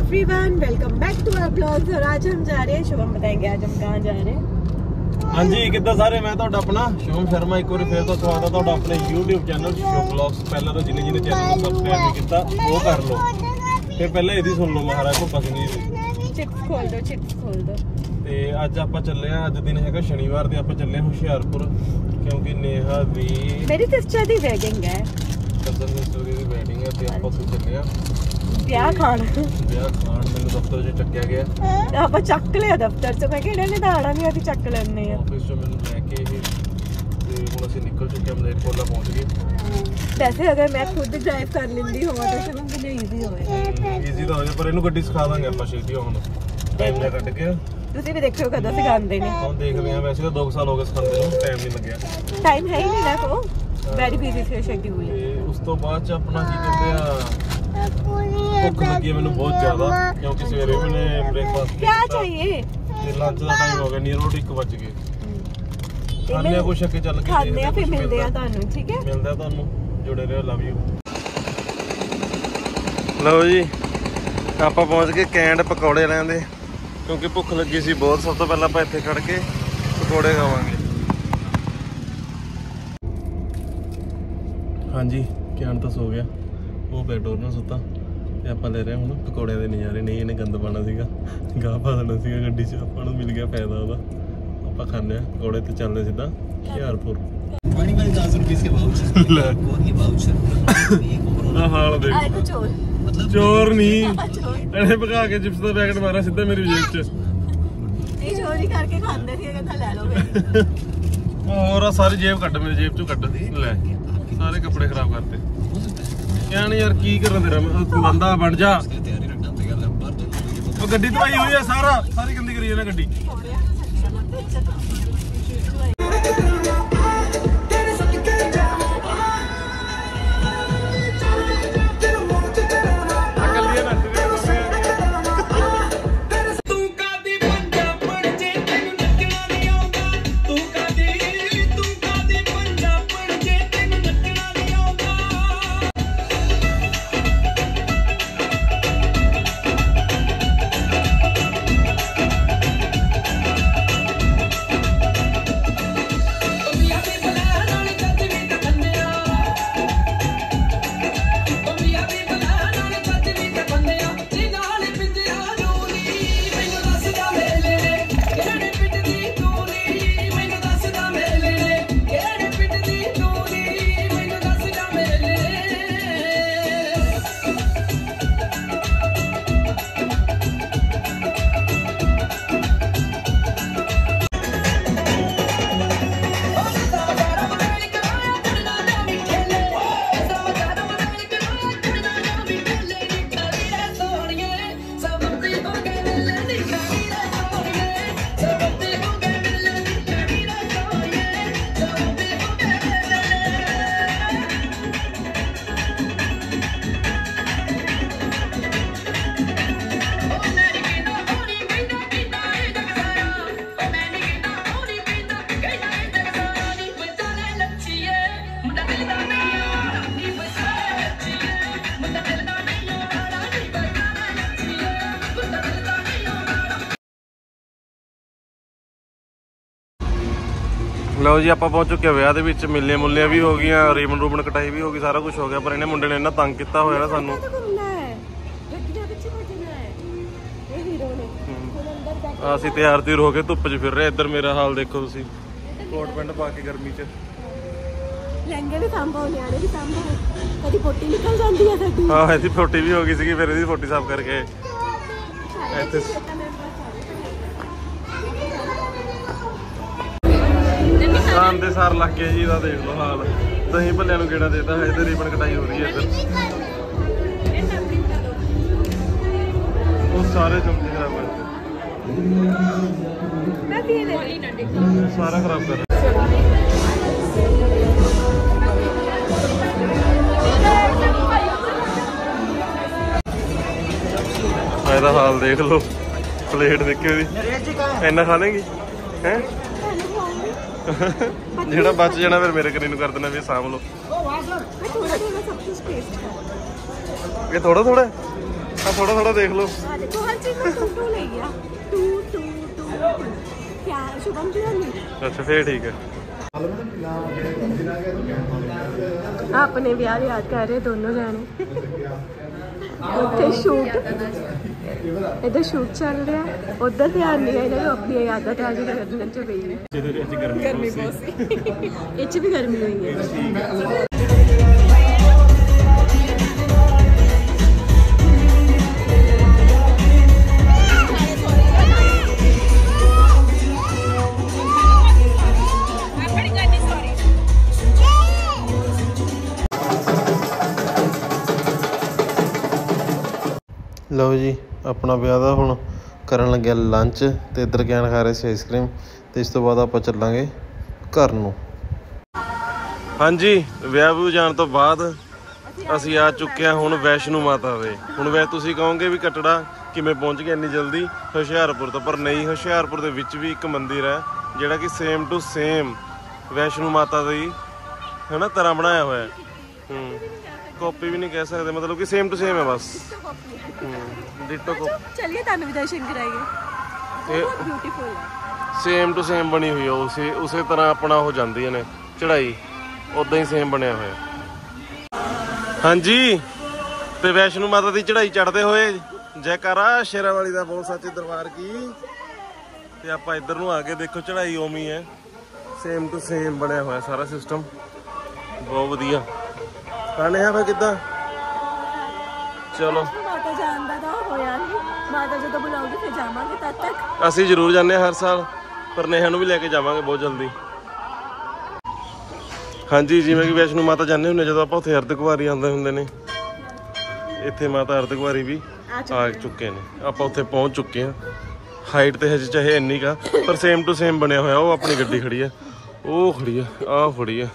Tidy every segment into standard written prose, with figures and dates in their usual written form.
Everyone, welcome back to our blogs. और आज हम जा रहे हैं, शुभम बताएंगे आज हम कहाँ जा रहे हैं। हाँ जी, कितना सारे मैं तो अपना शुभम शर्मा एक बार फिर तो स्वागत है अपने YouTube चैनल शुभम ब्लॉग्स। पहले तो जिन्हें चैनल को सब्सक्राइब नहीं किया वो कर लो, फिर पहले यदि सुन लो महाराज को पसंद नहीं। चिप्स खोल दो, चिप्स खोल दो। ਤੇ ਅੱਜ ਆਪਾਂ ਚੱਲੇ ਆ, ਅੱਜ ਦਿਨ ਹੈਗਾ ਸ਼ਨੀਵਾਰ ਤੇ ਆਪਾਂ ਚੱਲੇ ਹੁਸ਼ਿਆਰਪੁਰ ਕਿਉਂਕਿ ਨੇਹਾ ਦੀ ਮੇਰੀ ਸਿਸਟਰ ਦੀ ਵੈਡਿੰਗ ਹੈ, ਕਜ਼ਨ ਸਿਸਟਰ ਦੀ ਵੈਡਿੰਗ ਹੈ ਤੇ ਆਪਾਂ ਉੱਥੇ ਚੱਲੇ ਆ ਵਿਆਹ ਖਾਣ। ਮੈਨੂੰ ਦਫ਼ਤਰ 'ਚ ਚੱਕਿਆ ਗਿਆ, ਆਪਾਂ ਚੱਕ ਲਿਆ ਦਫ਼ਤਰ 'ਚ। ਮੈਂ ਕਿਹਾ ਇਹਨੇ ਤਾਂ ਆਣਾ ਨਹੀਂ, ਅਸੀਂ ਚੱਕ ਲੈਣੇ ਆ। ਆਫਿਸ 'ਚੋਂ ਮੈਨੂੰ ਲੈ ਕੇ ਤੇ ਹੁਣ ਅਸੀਂ ਨਿਕਲ ਚੁੱਕੇ ਹਾਂ, ਮਲੇਰਕੋਟਲਾ ਪਹੁੰਚ ਗਏ। ਵੈਸੇ ਅਗਰ ਮੈਂ ਖੁਦ ਡਰਾਈਵ ਕਰ ਲੈਂਦੀ ਹੋਵਾਂ ਤਾਂ ਚਲੋ ਮੈਨੂੰ ਈਜ਼ੀ ਹੋਵੇਗਾ। ਈਜ਼ੀ ਤਾਂ ਹੋ ਜਾਏ, ਪਰ ਇਹਨੂੰ ਗੱਡੀ ਸਿਖਾ ਦਾਂਗੇ ਆਪਾਂ ਛੇਤੀ ਹੁਣ ਟਾਈਮ ਲੈ ਕੱਢ ਕੇ। ਤੁਸੀਂ ਵੀ ਦੇਖਿਓ ਕਦੋਂ ਸਿਖਾਉਂਦੇ ਨੇ। ਹੁਣ ਦੇਖਦੇ ਆ, ਵੈਸੇ ਤਾਂ 2 ਸਾਲ ਹੋ ਗਏ ਸਿਖਾਉਂਦੇ ਨੂੰ, ਟਾਈਮ ਨਹੀਂ ਲੱਗਿਆ। ਟਾਈਮ ਹੈ ਹੀ ਨਹੀਂ ਨਾ ਕੋ, ਵੈਰੀ ਬਿਜ਼ੀ ਸੀ ਸ਼ੈਡਿਊਲ। ਤੇ ਉਸ ਤੋਂ ਬਾਅਦ 'ਚ ਆਪਣਾ ਕੀ ਕਹਿੰਦੇ ਆ, ਭੁੱਖ ਲੱਗੀ ਹੈ ਮੈਨੂੰ ਬਹੁਤ ਜ਼ਿਆਦਾ ਕਿਉਂਕਿ ਸਵੇਰੇ ਮੈਨੇ ਬ੍ਰੇਕਫਾਸਟ क्या चाहिए? ਤੇ ਲੰਚ ਦਾ ਟਾਈਮ ਹੋ ਗਿਆ, ਨੀਅਰ ਅਬਾਊਟ 1 ਵਜ ਗਏ। ਖਾਣੇ ਆ ਕੁਛ ਅੱਗੇ ਚੱਲ ਕੇ ਖਾਣੇ ਆ, ਫਿਰ ਮਿਲਦੇ ਆ ਤੁਹਾਨੂੰ। ਠੀਕ ਹੈ, ਮਿਲਦਾ ਤੁਹਾਨੂੰ, ਜੁੜੇ ਰਹੋ। Love you. ਲਓ ਜੀ, ਆਪਾਂ ਪਹੁੰਚ ਗਏ ਕੈਂਡ ਪਕੌੜੇ ਲੈਂਦੇ ਕਿਉਂਕਿ ਭੁੱਖ ਲੱਗੀ ਸੀ ਬਹੁਤ। ਸਭ ਤੋਂ ਪਹਿਲਾਂ ਆਪਾਂ ਇੱਥੇ ਖੜ ਕੇ ਪਕੌੜੇ ਖਾਵਾਂਗੇ। ਹਾਂਜੀ, ਕੈਂਡ ਤਾਂ ਸੋ ਗਿਆ, ਉਹ ਬੈਡੋਰ ਨਾਲ ਸੁੱਤਾ ਤੇ ਆਪਾਂ ਲੈ ਰਹੇ ਹੁਣ ਪਕੌੜਿਆਂ ਦੇ ਨਜ਼ਾਰੇ। ਨਹੀਂ ਇਹਨੇ ਗੰਦ ਪਾਣਾ ਸੀਗਾ, ਗਾਹ ਪਾ ਦੇਣਾ ਸੀਗਾ ਗੱਡੀ 'ਚ, ਆਪਾਂ ਨੂੰ ਮਿਲ ਗਿਆ ਫਾਇਦਾ ਉਹਦਾ। ਆਪਾਂ ਖਾਂਦੇ ਆ ਪਕੌੜੇ ਤੇ ਚੱਲਦੇ ਸਿੱਧਾ ਹੁਸ਼ਿਆਰਪੁਰ। ਹਾਲ ਦੇਖ, ਚੋਰ ਨਹੀਂ ਇਹਨੇ ਭਗਾ ਕੇ ਚਿਪਸ ਦਾ ਪੈਕਟ ਮਾਰਿਆ ਸਿੱਧਾ ਮੇਰੀ ਜੇਬ 'ਚ। ਇਹ ਚੋਰੀ ਕਰਕੇ ਖਾਂਦੇ ਸੀ, ਕਹਿੰਦਾ ਲੈ ਲਓ। ਹੋਰ ਆ ਸਾਰੀ ਜੇਬ ਕੱਢ, ਮੇਰੀ ਜੇਬ 'ਚੋਂ ਕੱਢ ਲੈ, ਸਾਰੇ ਕੱਪੜੇ ਖਰਾਬ ਕਰਤੇ। ਕਿਆ ਨੀ ਯਾਰ, ਕੀ ਕਰਾਂ ਤੇਰਾ ਬੰਦਾ ਬਣ ਜਾ। ਉਹ ਗੱਡੀ ਧਵਾਈ ਹੋਈ ਆ, ਸਾਰੀ ਗੰਦੀ ਕਰੀ ਜਾਣਾ ਗੱਡੀ। ਲਓ ਜੀ, ਆਪਾਂ ਪਹੁੰਚ ਚੁੱਕੇ ਵਿਆਹ ਦੇ ਵਿੱਚ। ਮਿਲਨੇ ਮੁੱਲੀਆਂ ਵੀ ਹੋ ਗਈਆਂ, ਰੀਬਨ ਰੂਬਨ ਕਟਾਈ ਵੀ ਹੋ ਗਈ, ਸਾਰਾ ਕੁਝ ਹੋ ਗਿਆ। ਪਰ ਇਹਨੇ ਮੁੰਡੇ ਨੇ ਇੰਨਾ ਤੰਗ ਕੀਤਾ ਹੋਇਆ ਨਾ ਸਾਨੂੰ। ਅਸੀਂ ਤਿਆਰ ਤਿਉਰ ਹੋ ਕੇ ਧੁੱਪ 'ਚ ਫਿਰ ਰਹੇ। ਇੱਧਰ ਮੇਰਾ ਹਾਲ ਦੇਖੋ ਤੁਸੀਂ, ਕੋਟ ਪੈਂਟ ਪਾ ਕੇ ਗਰਮੀ 'ਚ। ਲਹਿੰਗੇ ਵੀ ਸਾਂਭੋ, ਨਿਆਣੇ ਵੀ ਸਾਂਭੋ, ਕਦੀ ਪੋਟੀ ਨਿਕਲ ਜਾਂਦੀ ਹੈ ਸਾਡੀ। ਹਾਂ, ਇਹਦੀ ਪੋਟੀ ਵੀ ਹੋ ਗਈ ਸੀਗੀ, ਫਿਰ ਇਹਦੀ ਪੋਟੀ ਸਾਫ਼ ਕਰਕੇ ਇੱਥੇ ਆਂਦੇ ਸਾਰ ਲੱਗ ਗਿਆ ਜੀ। ਇਹਦਾ ਦੇਖ ਲਓ ਹਾਲ, ਦਹੀਂ ਭੱਲਿਆਂ ਨੂੰ ਗੇੜਾ ਦੇਤਾ ਹੈ। ਇੱਧਰ ਰੀਬਨ ਕਟਾਈ ਹੋ ਰਹੀ ਹੈ। ਇੱਧਰ ਉਹ ਸਾਰੇ ਚਮਚੇ ਖਰਾਬ ਕਰਤੇ, ਸਾਰਾ ਖਰਾਬ ਕਰ। ਇਹਦਾ ਹਾਲ ਦੇਖ ਲਓ, ਪਲੇਟ ਦੇਖਿਓ ਜੀ, ਇੰਨਾ ਖਾ ਲੇਗੀ ਹੈ। ਜਿਹੜਾ ਬਚ ਜਾਣਾ ਫਿਰ ਮੇਰੇ ਕਰੀ ਨੂੰ ਕਰ ਦੇਣਾ ਵੀ ਸਾਂਭ ਲਓ। ਇਹ ਥੋੜਾ ਥੋੜਾ थोड़ा थोड़ा देख लो। देखो हर चीज में 2 ले गया। 2 2 2 क्या शुभम जी नहीं। अच्छा फिर ठीक है। अपने ब्याह याद कर रहे दोनों जाने। ਉੱਥੇ ਸ਼ੂਟ ਇੱਧਰ ਸ਼ੂਟ ਚੱਲ ਰਿਹਾ ਉੱਧਰ ਧਿਆਨ ਨਹੀਂ ਹੈ ਇਹਨਾਂ ਨੂੰ ਆਪਣੀਆਂ ਯਾਦਾਂ ਤਾਜ਼ਾ ਕਰਨ ਚ ਪਈ ਹੈ। ਗਰਮੀ ਬਹੁਤ ਸੀ ਇਹ 'ਚ ਵੀ ਗਰਮੀ ਹੋਈ ਹੈ। ਲਓ ਜੀ ਆਪਣਾ ਵਿਆਹ ਦਾ ਹੁਣ ਕਰਨ ਲੱਗਿਆ ਲੰਚ ਤੇ ਇੱਧਰ ਗਿਆਨ ਖਾ ਰਹੇ ਸੀ ਆਈਸਕ੍ਰੀਮ ਤੇ ਇਸ ਤੋਂ ਬਾਅਦ ਆਪਾਂ ਚੱਲਾਂਗੇ ਘਰ ਨੂੰ। ਹਾਂਜੀ ਵਿਆਹ ਵਿਊ ਜਾਣ ਤੋਂ ਬਾਅਦ ਅਸੀਂ ਆ ਚੁੱਕੇ ਹਾਂ ਹੁਣ ਵੈਸ਼ਨੂ ਮਾਤਾ ਦੇ। ਹੁਣ ਵੈ ਤੁਸੀਂ ਕਹੋਗੇ ਵੀ ਕਟੜਾ ਕਿਵੇਂ ਪਹੁੰਚ ਗਿਆ ਇੰਨੀ ਜਲਦੀ ਹੁਸ਼ਿਆਰਪੁਰ ਤੋਂ, ਪਰ ਨਹੀਂ ਹੁਸ਼ਿਆਰਪੁਰ ਦੇ ਵਿੱਚ ਵੀ ਇੱਕ ਮੰਦਿਰ ਹੈ ਜਿਹੜਾ ਕਿ ਸੇਮ ਟੂ ਸੇਮ ਵੈਸ਼ਨੂ ਮਾਤਾ ਦੀ ਹੈ ਨਾ ਤਰ੍ਹਾਂ ਬਣਾਇਆ ਹੋਇਆ ਹੈ। ਕਾਪੀ ਵੀ ਨਹੀਂ ਕਹਿ ਸਕਦੇ ਮਤਲਬ ਕਿ ਸੇਮ ਟੂ ਸੇਮ ਹੈ ਬਸ। ਡਿਟੋ ਕੋ ਚੱਲੀਏ ਤੁਹਾਨੂੰ ਵੀ ਦਰਸ਼ਨ ਕਰਾਈਏ। ਬਹੁਤ ਬਿਊਟੀਫੁਲ ਹੈ ਸੇਮ ਟੂ ਸੇਮ ਬਣੀ ਹੋਈ ਹੈ ਉਸੇ ਤਰ੍ਹਾਂ ਆਪਣਾ ਹੋ ਜਾਂਦੀਆਂ ਨੇ ਚੜਾਈ ਉਦਾਂ ਹੀ ਸੇਮ ਬਣਿਆ ਹੋਇਆ। ਹਾਂਜੀ ਤੇ ਵੈਸ਼ਨੂ ਮਾਤਾ ਦੀ ਚੜਾਈ ਚੜਦੇ ਹੋਏ ਜੈਕਾਰਾ ਸ਼ੇਰਾਂ ਵਾਲੀ ਦਾ ਬੋਲ ਸੱਚੇ ਦਰਬਾਰ ਕੀ। ਤੇ ਆਪਾਂ ਇੱਧਰ ਨੂੰ ਆ ਕੇ ਦੇਖੋ ਚੜਾਈ ਉਵੇਂ ਹੈ ਸੇਮ ਟੂ ਸੇਮ ਬਣਿਆ ਹੋਇਆ ਸਾਰਾ ਸਿਸਟਮ ਬਹੁਤ ਵਧੀਆ। ਖਾਣੇ ਆ ਫਿਰ ਕਿੱਦਾਂ ਚਲੋ ਮਾਤਾ ਜਾਣ ਦਾ ਤਾਂ ਹੋਇਆ ਨਹੀਂ ਮਾਤਾ ਜਦੋਂ ਬੁਲਾਉਗੀ ਫਿਰ ਜਾਵਾਂਗੇ ਤਦ ਤੱਕ। ਅਸੀਂ ਜ਼ਰੂਰ ਜਾਂਦੇ ਹਾਂ ਹਰ ਸਾਲ ਪਰ ਨੇਹਾ ਨੂੰ ਵੀ ਲੈ ਕੇ ਜਾਵਾਂਗੇ ਬਹੁਤ ਜਲਦੀ। ਹਾਂਜੀ ਜਿਵੇਂ ਕਿ ਵੈਸ਼ਨੂ ਮਾਤਾ ਜਾਂਦੇ ਹੁੰਦੇ ਜਦੋਂ ਆਪਾਂ ਉੱਥੇ ਅਰਧਕੁਵਾਰੀ ਆਉਂਦੇ ਹੁੰਦੇ ਨੇ ਇੱਥੇ ਮਾਤਾ ਅਰਧਕੁਵਾਰੀ ਵੀ ਆ ਚੁੱਕੇ ਨੇ। ਆਪਾਂ ਉੱਥੇ ਪਹੁੰਚ ਚੁੱਕੇ ਹਾਂ। ਹਾਈਟ ਤੇ ਹਜੇ ਚਾਹੇ ਇੰਨੀ ਕਾ ਪਰ ਸੇਮ ਟੂ ਸੇਮ ਬਣਿਆ ਹੋਇਆ। ਉਹ ਆਪਣੀ ਗੱਡੀ ਖੜੀ ਆ ਉਹ ਖੜੀ ਆ ਆਹ ਖੜੀ ਆ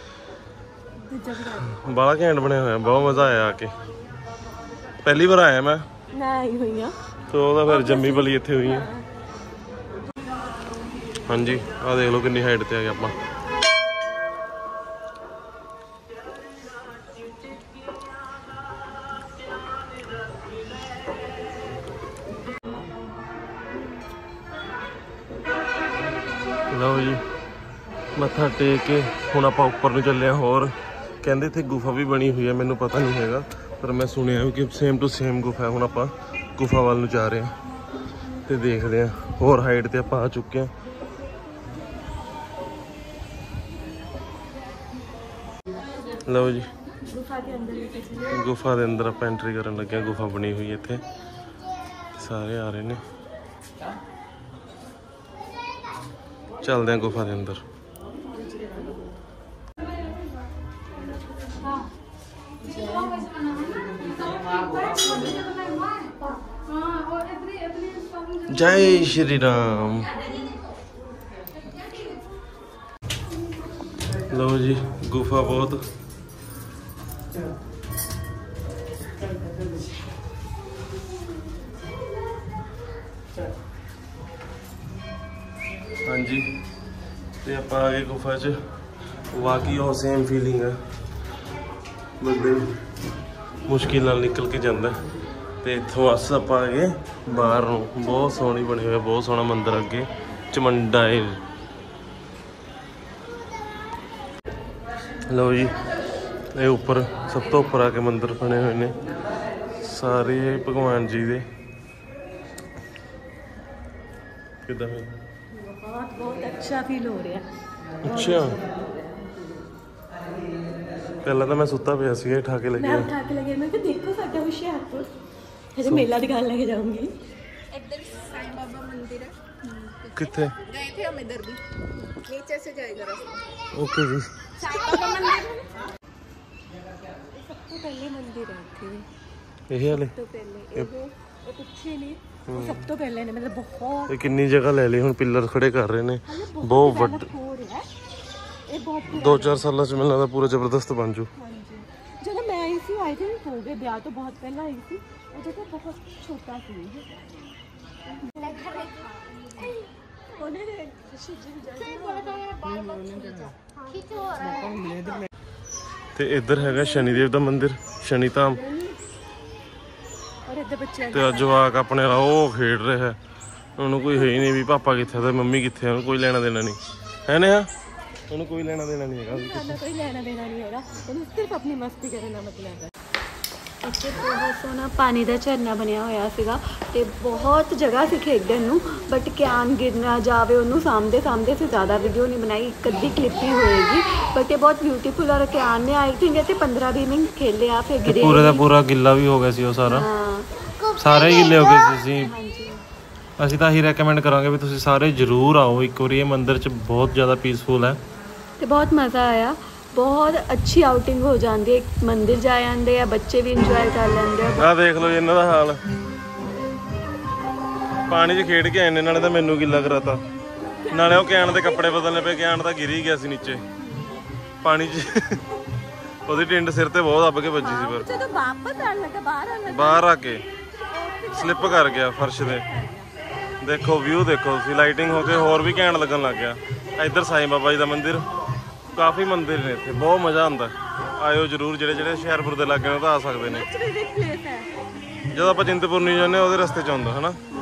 ਬੜਾ ਘੈਂਟ ਬਣਿਆ ਹੋਇਆ ਬਹੁਤ ਮਜ਼ਾ ਆਇਆ ਆ ਕੇ। ਪਹਿਲੀ ਵਾਰ ਆਇਆ ਮੈਂ ਨਾ ਆਈ ਹੋਈ ਆ ਤੇ ਉਹਦਾ ਫਿਰ ਜੰਮੀ ਬਲੀ ਇੱਥੇ ਹੋਈ ਆ। ਹਾਂਜੀ ਆਹ ਦੇਖ ਲਓ ਕਿੰਨੀ ਹਾਈਟ ਤੇ ਆ ਗਏ ਆਪਾਂ। ਲਓ ਜੀ ਮੱਥਾ ਟੇਕ ਕੇ ਹੁਣ ਆਪਾਂ ਉੱਪਰ ਨੂੰ ਚੱਲੇ ਹਾਂ। ਹੋਰ ਕਹਿੰਦੇ ਇੱਥੇ ਗੁਫਾ ਵੀ ਬਣੀ ਹੋਈ ਹੈ ਮੈਨੂੰ ਪਤਾ ਨਹੀਂ ਹੈਗਾ ਪਰ ਮੈਂ ਸੁਣਿਆ ਵੀ ਕਿ ਸੇਮ ਟੂ ਸੇਮ ਗੁਫਾ ਹੈ। ਹੁਣ ਆਪਾਂ ਗੁਫਾ ਵੱਲ ਨੂੰ ਜਾ ਰਹੇ ਹਾਂ ਤੇ ਦੇਖਦੇ ਹਾਂ। ਹੋਰ ਹਾਈਟ ਤੇ ਆਪਾਂ ਆ ਚੁੱਕੇ ਹਾਂ। ਲਓ ਜੀ ਗੁਫਾ ਦੇ ਅੰਦਰ ਆਪਾਂ ਐਂਟਰੀ ਕਰਨ ਲੱਗੇ ਹਾਂ। ਗੁਫਾ ਬਣੀ ਹੋਈ ਹੈ ਇੱਥੇ ਸਾਰੇ ਆ ਰਹੇ ਨੇ। ਚੱਲਦੇ ਹਾਂ ਗੁਫਾ ਦੇ ਅੰਦਰ। जय श्री राम। लो जी गुफा बहुत हाँ जी ते आप आ गए गुफा च वाकई वो सेम फीलिंग है बंदे मुश्किल नाल निकल के जाता है। तो इतों अस आप आ गए बाहर ਨੂੰ बहुत सोहनी बनी हुई है बहुत सोहना मंदिर अगे चमंडा है। लो जी ये उपर सब तो उपर आके मंदिर बने हुए ने सारे भगवान जी दे। किदा बहुत अच्छा फील हो रहा है। अच्छा पहला तो मैं सुता पिया सी उठा के लगे मैं देखो साडा हुशियारपुर हजे मेला दी गल लेके जाऊंगी। इधर साईं बाबा मंदिर है किथे गए थे हम इधर भी नीचे से जाएगा रास्ता। ओके जी साईं बाबा मंदिर सबसे पहले मंदिर है इत्थे यही वाले तो पहले ये पीछे ने सब तो पहले ने मतलब बहुत ये कितनी जगह ले ली हुन पिलर खड़े कर रहे ने बहुत वड ये बहुत 2-4 साल च मिलना था पूरा जबरदस्त बन जू। जब मैं आई थी आई थी हो गए ब्याह तो बहुत पहले आई थी और जब बहुत छोटा सी ते इधर हैगा शनिदेव दा मंदिर शनि धाम ਔਰ ਇੱਧਰ ਬੱਚਿਆਂ ਤੇ ਅੱਜ ਜਵਾਕ ਆਪਣੇ ਨਾਲ ਉਹ ਖੇਡ ਰਿਹਾ ਹੈ। ਉਹਨੂੰ ਕੋਈ ਹੈ ਹੀ ਨਹੀਂ ਵੀ ਪਾਪਾ ਕਿੱਥੇ ਤੇ ਮੰਮੀ ਕਿੱਥੇ, ਉਹਨੂੰ ਕੋਈ ਲੈਣਾ ਦੇਣਾ ਨਹੀਂ ਹੈ ਨਾ, ਉਹਨੂੰ ਕੋਈ ਲੈਣਾ ਦੇਣਾ ਨਹੀਂ ਹੈਗਾ। ਸਾਨੂੰ ਕੋਈ ਲੈਣਾ ਦੇਣਾ ਨਹੀਂ ਹੈਗਾ, ਉਹਨੂੰ ਸਿਰਫ ਆਪਣੀ ਮਸਤੀ ਕਰਨ ਦਾ ਮਤਲਬ ਹੈ। ਇੱਥੇ ਬਹੁਤ ਸੋਹਣਾ ਪਾਣੀ ਦਾ ਝਰਨਾ ਬਣਿਆ ਹੋਇਆ ਸੀਗਾ ਤੇ ਬਹੁਤ ਜਗ੍ਹਾ ਸੀ ਖੇਡਣ ਨੂੰ, ਬਟ ਕਿਆਨ ਗਿਰ ਨਾ ਜਾਵੇ ਉਹਨੂੰ ਸਾਹਮਣੇ ਅਸੀਂ ਜ਼ਿਆਦਾ ਵੀਡੀਓ ਨਹੀਂ ਬਣਾਈ, ਇੱਕ ਅੱਧੀ ਕਲਿੱਪ ਹੀ ਹੋਏਗੀ। ਬਟ ਇਹ ਬਹੁਤ ਬਿਊਟੀਫੁਲ ਔਰ ਕਿਆਨ ਨੇ ਆਈ ਥਿੰਕ ਇੱਥੇ 15-20 ਮਿੰਟ ਖੇਲਿਆ, ਫਿਰ ਗਿਰੇ ਪੂਰੇ ਦਾ ਪੂਰਾ ਗਿੱਲਾ ਵੀ ਹੋ ਗਿਆ ਸੀ ਉਹ ਸਾਰਾ, ਸਾਰੇ ਗਿੱਲੇ ਹੋ ਗਏ ਸੀ। ਅਸੀਂ ਤਾਂ ਇਹੀ ਰეკਮੈਂਡ ਕਰਾਂਗੇ ਵੀ ਤੁਸੀਂ ਸਾਰੇ ਜ਼ਰੂਰ ਆਓ ਇੱਕ ਵਾਰੀ, ਇਹ ਮੰਦਿਰ 'ਚ ਬਹੁਤ ਜ਼ਿਆਦਾ ਪੀਸਫੁਲ ਹੈ ਤੇ ਬਹੁਤ ਮਜ਼ਾ ਆਇਆ। ਬਹੁਤ ਅੱਛੀ ਆਊਟਿੰਗ ਹੋ ਜਾਂਦੀ ਹੈ, ਮੰਦਿਰ ਜਾ ਜਾਂਦੇ ਆ, ਬੱਚੇ ਵੀ ਇੰਜੋਏ ਕਰ ਲੈਂਦੇ ਆ। ਆਹ ਦੇਖ ਲਓ ਜੀ ਇਹਨਾਂ ਦਾ ਹਾਲ, ਪਾਣੀ 'ਚ ਖੇਡ ਕੇ ਆਏ ਨੇ, ਨਾਲੇ ਤਾਂ ਮੈਨੂੰ ਗਿੱਲਾ ਕਰਾਤਾ, ਨਾਲੇ ਉਹ ਕਿਆਨ ਦੇ ਕੱਪੜੇ ਬਦਲਨੇ ਪਏ, ਕਿਆਨ ਤਾਂ ਗਿਰ ਹੀ ਗਿਆ ਸੀ ਨੀਚੇ ਪਾਣੀ 'ਚ, ਉਹਦੀ ਟਿੰਡ ਸਿਰ ਤੇ ਬਹੁਤ ਦੱਬ ਕੇ ਵੱਜੀ ਸੀ, ਪਰ ਜਦੋਂ ਵਾਪਸ ਆਣ ਲੱਗਾ ਬਾਹਰ ਆ ਕੇ ਸਲਿੱਪ ਕਰ ਗਿਆ ਫਰਸ਼ ਦੇ। ਦੇਖੋ ਵਿਊ ਦੇਖੋ ਤੁਸੀਂ, ਲਾਈਟਿੰਗ ਹੋ ਕੇ ਹੋਰ ਵੀ ਘੈਂਟ ਲੱਗਣ ਲੱਗ ਗਿਆ। ਇੱਧਰ ਸਾਈਂ ਬਾਬਾ ਜੀ ਦਾ ਮੰਦਿਰ, ਕਾਫੀ ਮੰਦਿਰ ਨੇ ਇੱਥੇ, ਬਹੁਤ ਮਜ਼ਾ ਆਉਂਦਾ। ਆਇਓ ਜ਼ਰੂਰ, ਜਿਹੜੇ ਹੁਸ਼ਿਆਰਪੁਰ ਦੇ ਲਾਗੇ ਨੇ ਤਾਂ ਆ ਸਕਦੇ ਨੇ। ਜਦੋਂ ਆਪਾਂ ਚਿੰਤਪੁਰਨੀ ਜਾਂਦੇ ਉਹਦੇ ਰਸਤੇ 'ਚ ਆਉਂਦਾ ਹੈ ਨਾ।